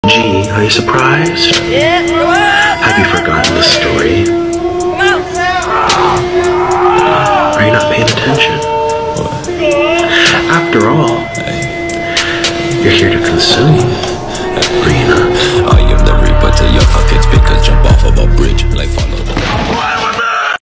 Gee, are you surprised? Have you forgotten the story? Are you not paying attention? After all, you're here to consume, are you not?